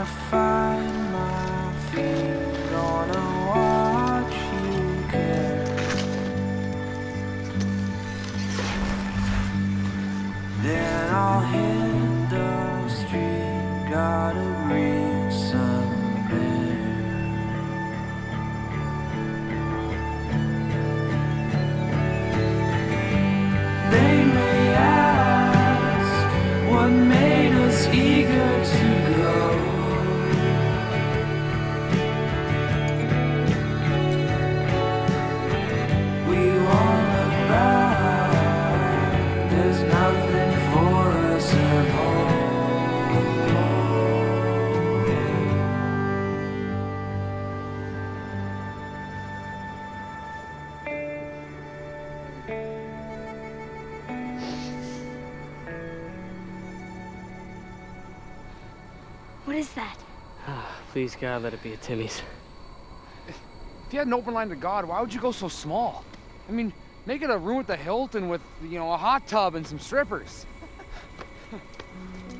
find my feet, gonna watch you care. Then I'll hit the street, gotta breathe some air. They may ask what made us eager to go. We won't look back, there's nothing for us at home. What is that? Please, God, let it be a Timmy's. If you had an open line to God, why would you go so small? I mean, make it a room at the Hilton with, you know, a hot tub and some strippers.